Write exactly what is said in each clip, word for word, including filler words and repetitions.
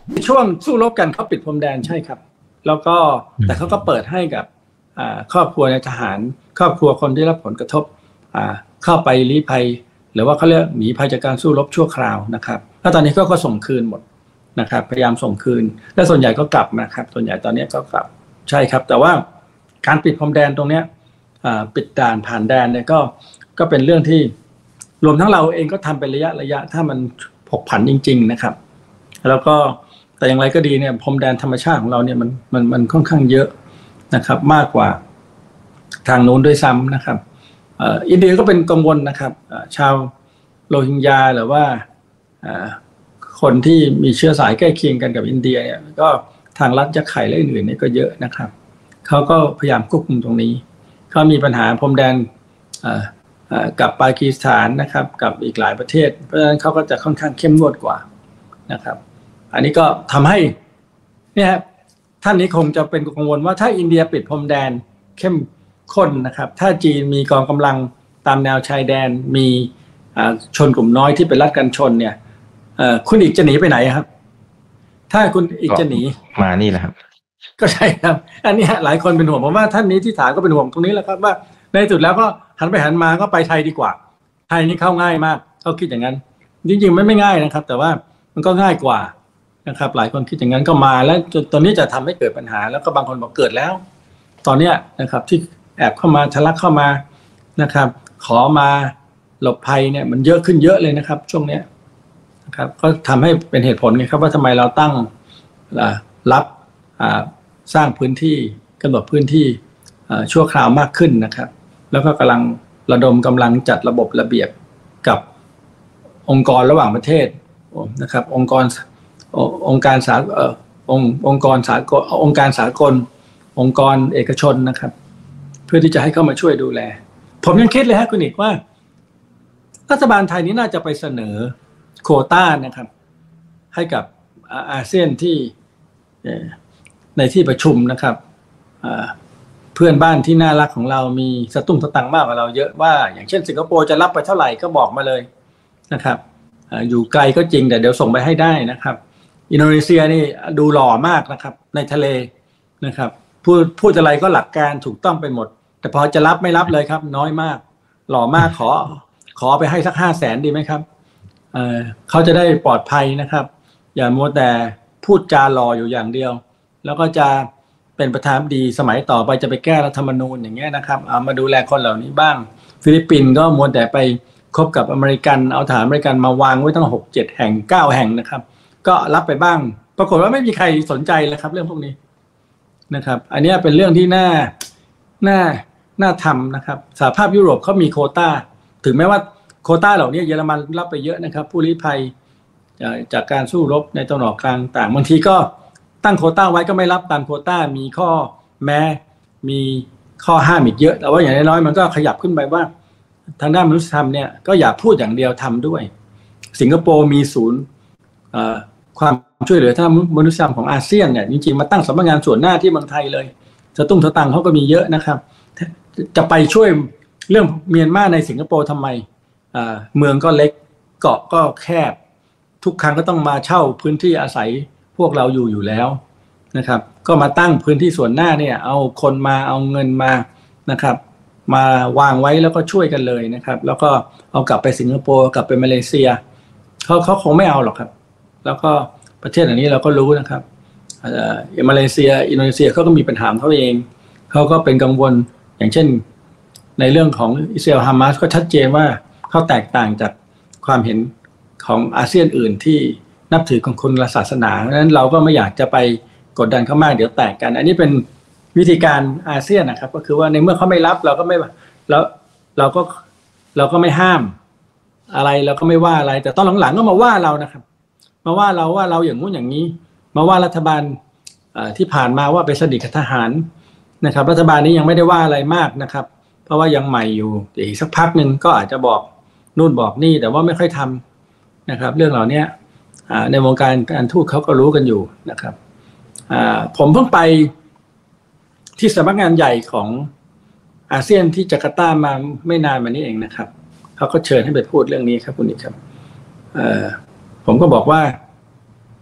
ช่วงสู้รบกันเขาปิดพรมแดนใช่ครับแล้วก็แต่เขาก็เปิดให้กับครอบครัวในทหารครอบครัวคนที่รับผลกระทบเข้าไปลี้ภัยหรือว่าเขาเรียกหนีภัยจากการสู้รบชั่วคราวนะครับแล้วตอนนี้ก็ก็ส่งคืนหมดนะครับพยายามส่งคืนและส่วนใหญ่ก็กลับนะครับส่วนใหญ่ตอนนี้ก็กลับใช่ครับแต่ว่าการปิดพรมแดนตรงนี้ปิดด่านผ่านแดนเนี่ยก็ก็เป็นเรื่องที่รวมทั้งเราเองก็ทำเป็นระยะระยะถ้ามันผกผันจริงๆนะครับแล้วก็แต่อย่างไรก็ดีเนี่ยพรมแดนธรรมชาติของเราเนี่ยมันมันมันค่อนข้างเยอะนะครับมากกว่าทางโน้นด้วยซ้ำนะครับอินเดียก็เป็นกังวลนะครับชาวโรฮิงญาหรือว่าคนที่มีเชื้อสายใกล้เคียงกันกับอินเดียเนี่ยก็ทางรัฐจะไข่และอื่นๆนี่ก็เยอะนะครับเขาก็พยายามควบคุมตรงนี้เขามีปัญหาพรมแดนกับปากีสถานนะครับกับอีกหลายประเทศเพราะฉะนั้นเขาก็จะค่อนข้างเข้มงวดกว่านะครับอันนี้ก็ทำให้เนี่ยท่านนี้คงจะเป็นกังวลว่าถ้าอินเดียปิดพรมแดนเข้มข้นนะครับถ้าจีนมีกองกำลังตามแนวชายแดนมีชนกลุ่มน้อยที่เป็นรัฐกันชนเนี่ยคุณอีกจะหนีไปไหนครับถ้าคุณอีกจะหนีมานี่แหละครับก็ใช่ครับอันนี้หลายคนเป็นห่วงผมว่าท่านนี้ที่ถามก็เป็นห่วงตรงนี้แหละครับว่าในสุดแล้วก็หันไปหันมาก็ไปไทยดีกว่าไทยนี่เข้าง่ายมากเขาคิดอย่างนั้นจริงๆไม่ไม่ง่ายนะครับแต่ว่ามันก็ง่ายกว่านะครับหลายคนคิดอย่างนั้นก็มาแล้วจนตอนนี้จะทำให้เกิดปัญหาแล้วก็บางคนบอกเกิดแล้วตอนนี้นะครับที่แอบเข้ามาทะลักเข้ามานะครับขอมาหลบภัยเนี่ยมันเยอะขึ้นเยอะเลยนะครับช่วงนี้นะครับก็ทำให้เป็นเหตุผลไงครับว่าทำไมเราตั้งรับสร้างพื้นที่กำหนดพื้นที่ชั่วคราวมากขึ้นนะครับแล้วก็กำลังระดมกำลังจัดระบบระเบียบกับองค์กรระหว่างประเทศนะครับองค์กรองค์การสาองค์องค์กรสากลองค์การสากลองค์กรเอกชนนะครับเพื่อที่จะให้เข้ามาช่วยดูแลผมยังคิดเลยฮะคุณอีกว่ารัฐบาลไทยนี้น่าจะไปเสนอโควต้านะครับให้กับอาเซียนที่ในที่ประชุมนะครับเพื่อนบ้านที่น่ารักของเรามีสตุ้งสตังค์มากกว่าเราเยอะว่าอย่างเช่นสิงคโปร์จะรับไปเท่าไหร่ก็บอกมาเลยนะครับอยู่ไกลก็จริงแต่เดี๋ยวส่งไปให้ได้นะครับอินโดนีเซียนี่ดูหล่อมากนะครับในทะเลนะครับพูดพูดอะไรก็หลักการถูกต้องไปหมดแต่พอจะรับไม่รับเลยครับน้อยมากหล่อมากขอขอไปให้สักห้าแสนดีไหมครับเอ่อเขาจะได้ปลอดภัยนะครับอย่ามัวแต่พูดจาหล่ออยู่อย่างเดียวแล้วก็จะเป็นประธานาธิบดีสมัยต่อไปจะไปแก้รัฐธรรมนูญอย่างเงี้ยนะครับเอามาดูแลคนเหล่านี้บ้างฟิลิปปินส์ก็มัวแต่ไปคบกับอเมริกันเอาฐานอเมริกันมาวางไว้ตั้งหกเจ็ดแห่งเก้าแห่งนะครับก็รับไปบ้างปรากฏว่าไม่มีใครสนใจเลยครับเรื่องพวกนี้นะครับอันนี้เป็นเรื่องที่น่าน่าน่าทำนะครับสหภาพยุโรปเขามีโควต้าถึงแม้ว่าโควต้าเหล่านี้เยอรมันรับไปเยอะนะครับผู้ลี้ภัยจากการสู้รบในตะวันออกกลางต่างบางทีก็ตั้งโควต้าไว้ก็ไม่รับตามโควต้ามีข้อแม้มีข้อห้ามอีกเยอะแต่ว่าอย่างน้อยๆมันก็ขยับขึ้นไปว่าทางด้านมนุษยธรรมเนี่ยก็อย่าพูดอย่างเดียวทำด้วยสิงคโปร์มีศูนย์ความช่วยเหลือทางมนุษยธรรมของอาเซียนเนี่ยจริงๆมาตั้งสำนักงานส่วนหน้าที่เมืองไทยเลยสตุ้งสตังเขาก็มีเยอะนะครับจะไปช่วยเรื่องเมียนมาในสิงคโปร์ทำไมเมืองก็เล็กเกาะก็แคบทุกครั้งก็ต้องมาเช่าพื้นที่อาศัยพวกเราอยู่อยู่แล้วนะครับก็มาตั้งพื้นที่ส่วนหน้าเนี่ยเอาคนมาเอาเงินมานะครับมาวางไว้แล้วก็ช่วยกันเลยนะครับแล้วก็เอากลับไปสิงคโปร์กลับไปมาเลเซียเขาเขาคงไม่เอาหรอกครับแล้วก็ประเทศเหล่านี้เราก็รู้นะครับเอ่อมาเลเซียอินโดนีเซียเขาก็มีปัญหาเขาเองเขาก็เป็นกังวลอย่างเช่นในเรื่องของอิสราเอลฮามาสก็ชัดเจนว่าเขาแตกต่างจากความเห็นของอาเซียนอื่นที่นับถือของคนละศาสนาเพราะฉะนั้นเราก็ไม่อยากจะไปกดดันเขามากเดี๋ยวแตกกันอันนี้เป็นวิธีการอาเซียนนะครับก็คือว่าในเมื่อเขาไม่รับเราก็ไม่แล้วเราก็เราก็ไม่ห้ามอะไรเราก็ไม่ว่าอะไรแต่ตอนหลังๆก็มาว่าเรานะครับมาว่าเราว่าเราอย่างงู้นอย่างนี้มาว่ารัฐบาลที่ผ่านมาว่าไปสนิทกับทหารนะครับรัฐบาลนี้ยังไม่ได้ว่าอะไรมากนะครับเพราะว่ายังใหม่อยู่อีกสักพักหนึ่งก็อาจจะบอกนู่นบอกนี่แต่ว่าไม่ค่อยทำนะครับเรื่องเหล่านี้ในวงการการทูตเขาก็รู้กันอยู่นะครับผมเพิ่งไปที่สำนักงานใหญ่ของอาเซียนที่จาการ์ตามาไม่นานมานี้เองนะครับเขาก็เชิญให้ไปพูดเรื่องนี้ครับคุณนิกครับผมก็บอกว่า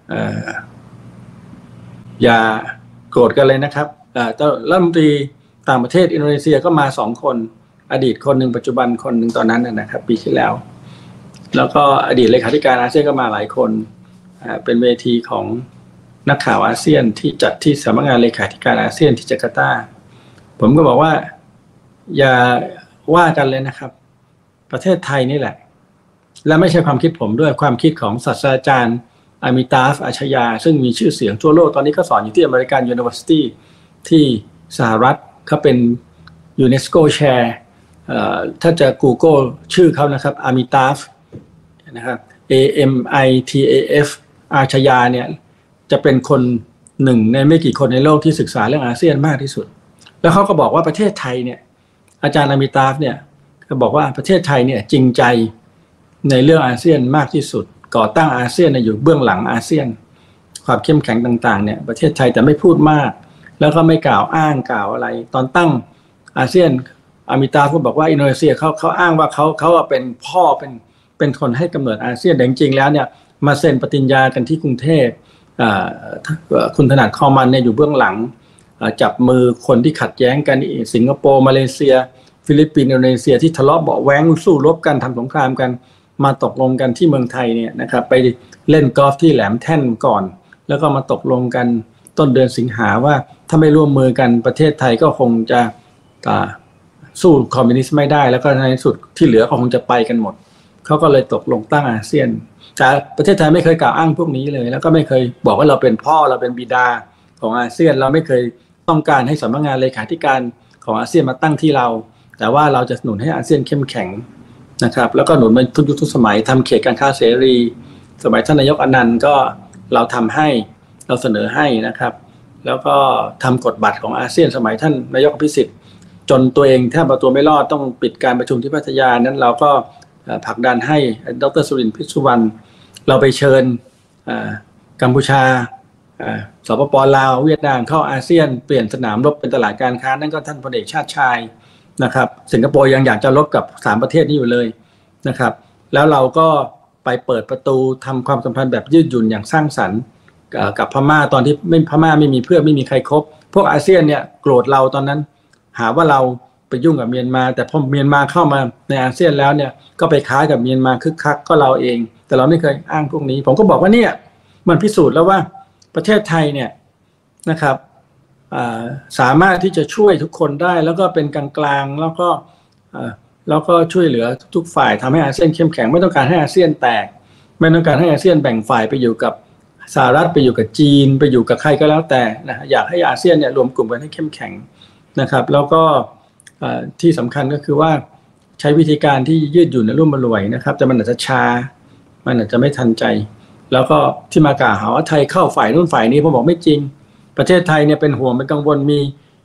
อย่าโกรธกันเลยนะครับรัฐมนตรีต่างประเทศอินโดนีเซียก็มาสองคนอดีตคนหนึ่งปัจจุบันคนหนึ่งตอนนั้นนะครับปีที่แล้วแล้วก็อดีตเลขาธิการอาเซียนก็มาหลายคนเป็นเวทีของนักข่าวอาเซียนที่จัดที่สำนักงานเลขาธิการอาเซียนที่จาการ์ตาผมก็บอกว่าอย่าว่ากันเลยนะครับประเทศไทยนี่แหละและไม่ใช่ความคิดผมด้วยความคิดของศาสตราจารย์อามิตาฟอาชยาซึ่งมีชื่อเสียงทั่วโลกตอนนี้เขาสอนอยู่ที่อเมริกันยูนิเวอร์ซิตี้ที่สหรัฐเขาเป็นยูเนสโกแชร์ถ้าจะ Google ชื่อเขานะครับอามิตาฟนะครับ A M I T A F อาชยาเนี่ยจะเป็นคนหนึ่งในไม่กี่คนในโลกที่ศึกษาเรื่องอาเซียนมากที่สุดแล้วเขาก็บอกว่าประเทศไทยเนี่ยอาจารย์อามิตาฟเนี่ยก็บอกว่าประเทศไทยเนี่ยจริงใจในเรื่องอาเซียนมากที่สุดก่อตั้งอาเซียนอยู่เบื้องหลังอาเซียนความเข้มแข็งต่างๆเนี่ยประเทศไทยแต่ไม่พูดมากแล้วก็ไม่กล่าวอ้างกล่าวอะไรตอนตั้งอาเซียนอามิตาฟก็บอกว่าอินโดนีเซียเขาเขาอ้างว่าเขาเขาเป็นพ่อเป็นเป็นคนให้กำเนิดอาเซียนแต่จริงๆแล้วเนี่ยมาเซ็นปฏิญญากันที่กรุงเทพคุณถนัดคอมันเนี่ยอยู่เบื้องหลังจับมือคนที่ขัดแย้งกันสิงคโปร์มาเลเซียฟิลิปปินส์อินโดนีเซียที่ทะเลาะเบาะแว้งสู้รบกันทำสงครามกันมาตกลงกันที่เมืองไทยเนี่ยนะครับไปเล่นกอล์ฟที่แหลมแท่นก่อนแล้วก็มาตกลงกันต้นเดือนสิงหาว่าถ้าไม่ร่วมมือกันประเทศไทยก็คงจะสู้คอมมิวนิสต์ไม่ได้แล้วก็ในสุดที่เหลือก็คงจะไปกันหมดเขาก็เลยตกลงตั้งอาเซียนแต่ประเทศไทยไม่เคยกล่าวอ้างพวกนี้เลยแล้วก็ไม่เคยบอกว่าเราเป็นพ่อเราเป็นบิดาของอาเซียนเราไม่เคยต้องการให้สำนักงานเลขาธิการของอาเซียนมาตั้งที่เราแต่ว่าเราจะหนุนให้อาเซียนเข้มแข็งนะครับแล้วก็หนุนมาทุกยุคทุกสมัยทำเขตการค้าเสรีสมัยท่านนายกอนันต์ก็เราทำให้เราเสนอให้นะครับแล้วก็ทำกฎบัตรของอาเซียนสมัยท่านนายกอภิสิทธิ์จนตัวเองแทบเอาตัวไม่รอดต้องปิดการประชุมที่พัทยานั้นเราก็ผลักดันให้ดร.สุรินทร์พิสุวรรณเราไปเชิญกัมพูชาสปป.ลาวเวียดนามเข้าอาเซียนเปลี่ยนสนามรบเป็นตลาดการค้านั่นก็ท่านพลเอกชาติชายนะครับสิงคโปร์ยังอยากจะรบกับสามประเทศนี้อยู่เลยนะครับแล้วเราก็ไปเปิดประตูทำความสัมพันธ์แบบยืดหยุ่นอย่างสร้างสรรค์กับพม่าตอนที่ไม่พม่าไม่มีเพื่อนไม่มีใครคบพวกอาเซียนเนี่ยโกรธเราตอนนั้นหาว่าเราไปยุ่งกับเมียนมาแต่พอเมียนมาเข้ามาในอาเซียนแล้วเนี่ยก็ไปค้ากับเมียนมาคึกคักก็เราเองแต่เราไม่เคยอ้างพวกนี้ผมก็บอกว่าเนี่ยมันพิสูจน์แล้วว่าประเทศไทยเนี่ยนะครับสามารถที่จะช่วยทุกคนได้แล้วก็เป็นกลางๆแล้วก็แล้วก็ช่วยเหลือทุกฝ่ายทำให้อาเซียนเข้มแข็งไม่ต้องการให้อาเซียนแตกไม่ต้องการให้อาเซียนแบ่งฝ่ายไปอยู่กับสหรัฐไปอยู่กับจีนไปอยู่กับใครก็แล้วแต่นะอยากให้อาเซียนเนี่ยรวมกลุ่มกันให้เข้มแข็งนะครับแล้วก็ที่สำคัญก็คือว่าใช้วิธีการที่ยืดหยุ่นและร่วมมือรวยนะครับแต่มันอาจจะช้ามันอาจจะไม่ทันใจแล้วก็ที่มากล่าวหาว่าไทยเข้าฝ่ายนู้นฝ่ายนี้ผมบอกไม่จริงประเทศไทยเนี่ยเป็นห่วงเป็นกังวลมี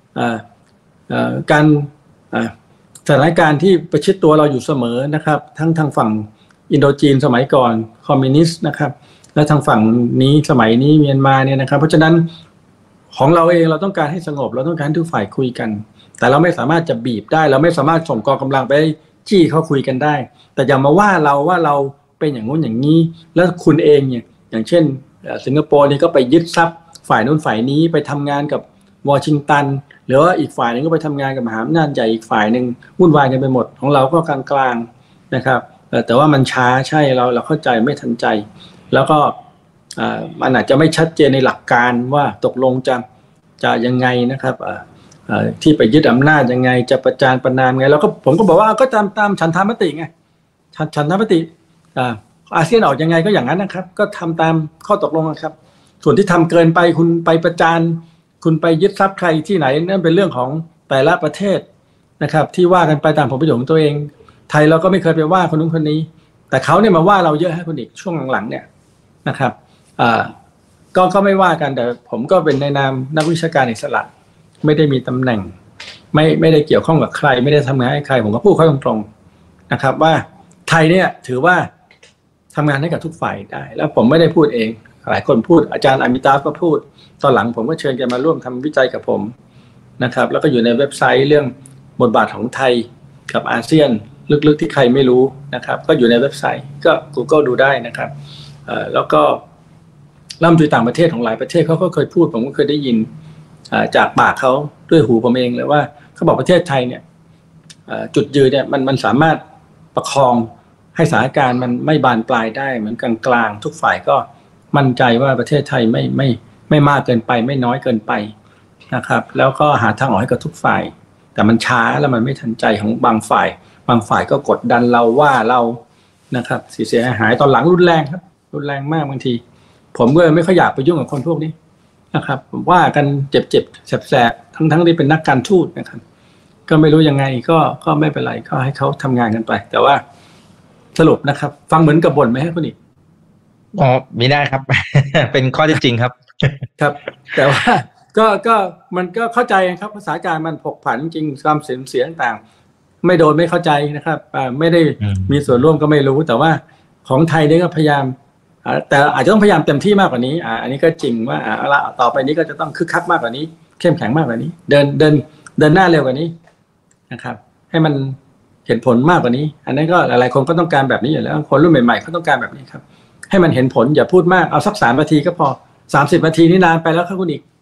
การสถานการณ์ที่ประชิดตัวเราอยู่เสมอนะครับทั้งทางฝั่งอินโดจีนสมัยก่อนคอมมิวนิสต์นะครับและทางฝั่งนี้สมัยนี้เมียนมาเนี่ยนะครับเพราะฉะนั้นของเราเองเราต้องการให้สงบเราต้องการให้ทุกฝ่ายคุยกันแต่เราไม่สามารถจะบีบได้เราไม่สามารถส่งกองกำลังไปจี้เขาคุยกันได้แต่อย่ามาว่าเราว่าเราเป็นอย่างงู้นอย่างนี้แล้วคุณเองเนี่ยอย่างเช่นสิงคโปร์นี่ก็ไปยึดทรัพย์ฝ่ายนู้นฝ่ายนี้ไปทำงานกับวอชิงตันหรือว่าอีกฝ่ายนึงก็ไปทำงานกับมหาอำนาจใหญ่อีกฝ่ายนึงวุ่นวายกันไปหมดของเราก็กลางๆนะครับแต่ว่ามันช้าใช่เราเราเข้าใจไม่ทันใจแล้วก็มันอาจจะไม่ชัดเจนในหลักการว่าตกลงจะจะยังไงนะครับที่ไปยึดอำนาจยังไงจะประจานประนามไงแล้วก็ผมก็บอกว่าก็ตามตามฉันทามติไงฉันทามติอาเซียนออกยังไงก็อย่างนั้นนะครับก็ทำตามข้อตกลงนะครับส่วนที่ทำเกินไปคุณไปประจานคุณไปยึดทรัพย์ใครที่ไหนนั่นเป็นเรื่องของแต่ละประเทศนะครับที่ว่ากันไปตามผลประโยชน์ของตัวเองไทยเราก็ไม่เคยไปว่าคนนู้นคนนี้แต่เขาเนี่ยมาว่าเราเยอะให้คนอีกช่วงหลังๆเนี่ยนะครับอ่าก็ก็ไม่ว่ากันแต่ผมก็เป็นในนามนักวิชาการอิสระไม่ได้มีตำแหน่งไม่ไม่ได้เกี่ยวข้องกับใครไม่ได้ทำงานให้ใครผมก็พูดเขาตรงๆนะครับว่าไทยเนี่ยถือว่าทำงานให้กับทุกฝ่ายได้แล้วผมไม่ได้พูดเองหลายคนพูดอาจารย์อามิตาฟก็พูดตอนหลังผมก็เชิญแกมาร่วมทำวิจัยกับผมนะครับแล้วก็อยู่ในเว็บไซต์เรื่องบทบาทของไทยกับอาเซียนลึกๆที่ใครไม่รู้นะครับก็อยู่ในเว็บไซต์ก็ Google ดูได้นะครับแล้วก็รัฐมนตรีต่างประเทศของหลายประเทศเขาก็เคยพูดผมก็เคยได้ยินจากปากเขาด้วยหูผมเองเลยว่าเขาบอกประเทศไทยเนี่ยจุดยืนเนี่ยมันมันสามารถประคองให้สถานการณ์มันไม่บานปลายได้เหมือนกลางๆทุกฝ่ายก็มั่นใจว่าประเทศไทยไม่ไม่ไม่มากเกินไปไม่น้อยเกินไปนะครับแล้วก็หาทางออกให้กับทุกฝ่ายแต่มันช้าแล้วมันไม่ทันใจของบางฝ่ายบางฝ่ายก็กดดันเราว่าเรานะครับเสียหายตอนหลังรุนแรงครับรุนแรงมากบางทีผมก็ไม่ค่อยอยากไปยุ่งกับคนพวกนี้นะครับว่ากันเจ็บๆแสบๆทั้งๆที่เป็นนักการทูตนะครับก็ไม่รู้ยังไงก็ก็ไม่เป็นไรก็ให้เขาทำงานกันไปแต่ว่าสรุปนะครับฟังเหมือนกับบ่นไหมฮะคุณอีกอ๋อไม่ได้ครับ เป็นข้อเท็จจริงครับครับแต่ว่าก็ก็มันก็เข้าใจครับภาษาการมันผกผันจริงความเสียเสียต่างๆไม่โดนไม่เข้าใจนะครับไม่ได้มีส่วนร่วมก็ไม่รู้แต่ว่าของไทยนี่ก็พยายามแต่อาจจะต้องพยายามเต็มที่มากกว่านี้อ่าอันนี้ก็จริงว่าอ่าละต่อไปนี้ก็จะต้องคึกคักมากกว่านี้เข้มแข็งมากกว่านี้เดินเดินเดินหน้าเร็วกว่านี้นะครับให้มันเห็นผลมากกว่านี้อันนั้นก็หลายๆคนก็ต้องการแบบนี้อยู่แล้วคนรุ่นใหม่ๆเขาต้องการแบบนี้ครับให้มันเห็นผลอย่าพูดมากเอาสักสามนาทีก็พอสามสิบนาทีนี่นานไปแล้วครับคุณอีก